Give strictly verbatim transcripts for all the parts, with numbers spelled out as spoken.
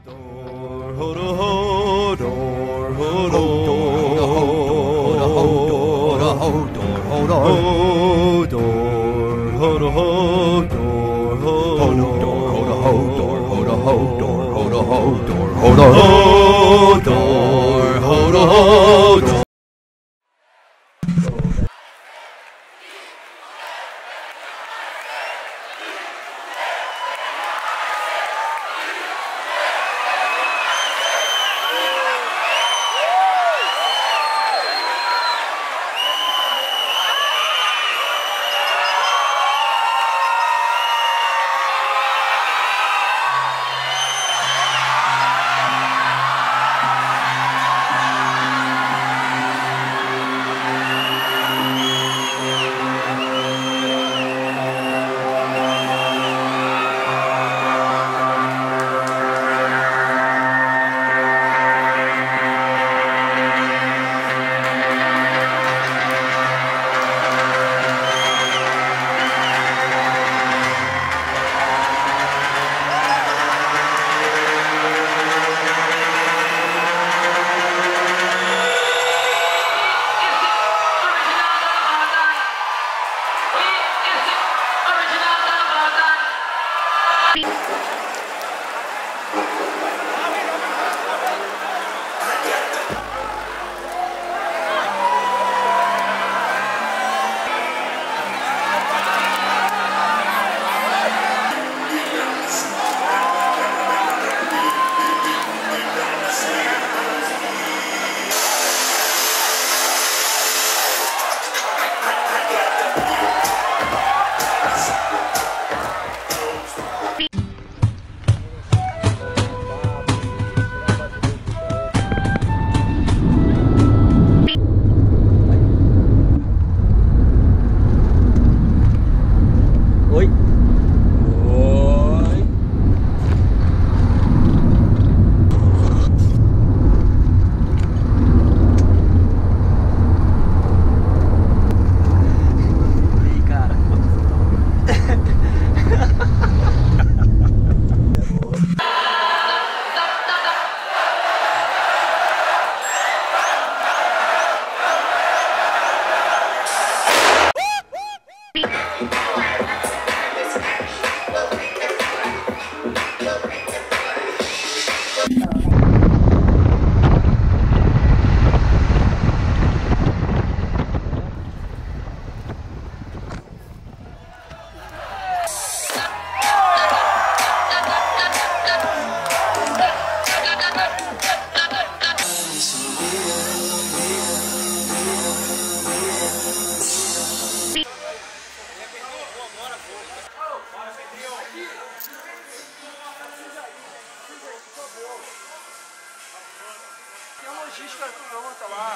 logística pronta lá.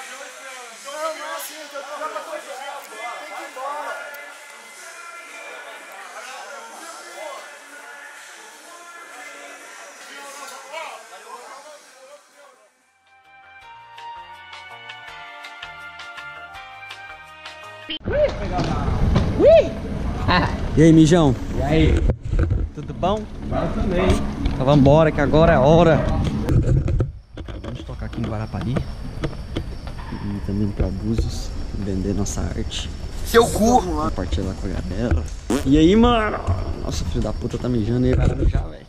Não, não é assim, eu tô já pra coisa. Tem que ir embora. E aí, mijão? E aí? Tudo bom? Eu também. Então vambora, que agora é a hora. Vamos tocar aqui em Guarapari. E também pra Búzios, vender nossa arte. Seu cu! Compartilhar com a galera. E aí, mano? Nossa, filho da puta tá mijando e o cara mijar, velho.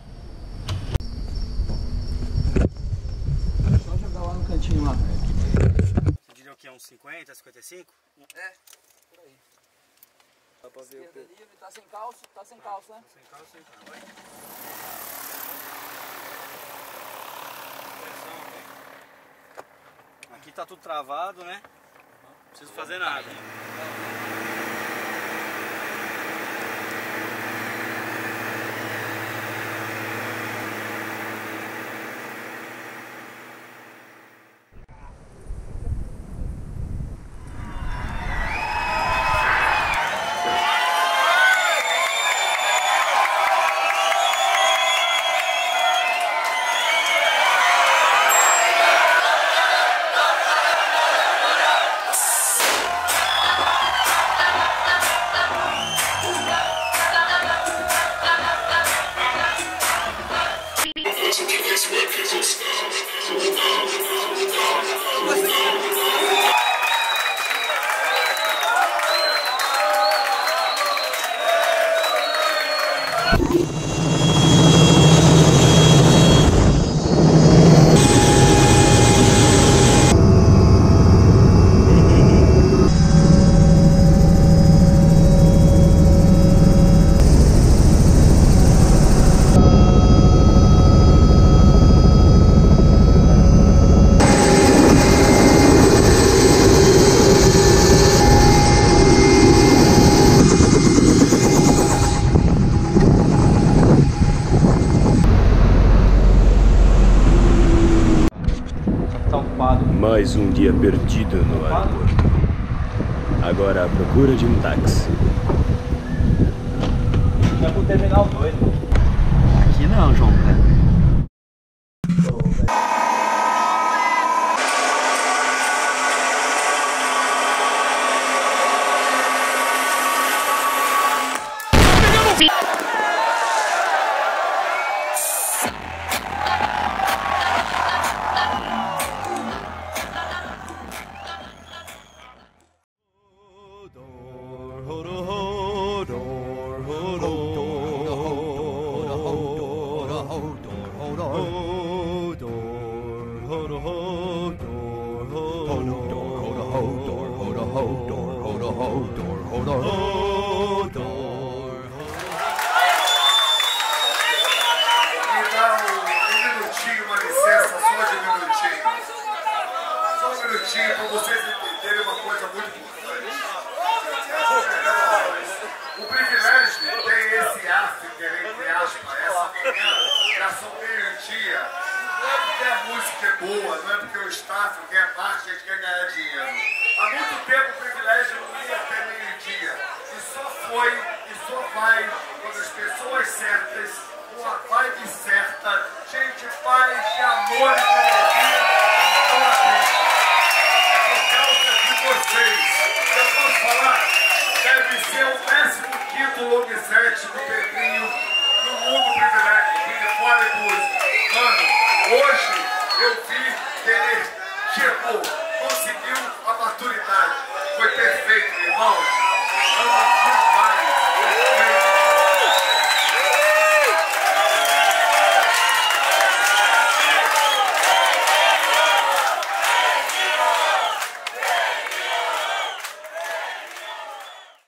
Só jogar lá no cantinho lá. Você diria que é uns cinquenta, cinquenta e cinco? É, por aí. Dá pra ver o Esquerda livre, tá sem calça, tá sem calça, né? Sem calça, sem calça. Vai. Aqui tá tudo travado, né? Não preciso fazer nada. Mais um dia perdido no aeroporto. Agora à procura de um táxi. Já pro terminal dois. Aqui não, João, né? Para vocês entenderem uma coisa muito importante. O privilégio tem esse África, entre aspas, essa manhã, já são meio-dia. Não é porque a música é boa, não é porque o staff quer marketing, a gente quer ganhar dinheiro. Há muito tempo o privilégio não ia até meio-dia. E só foi, e só vai, quando as pessoas certas, com a vibe certa, cheio de paz, de amor e de energia, estão aqui. Vocês, eu posso falar, deve ser o décimo quinto long set do Pedrinho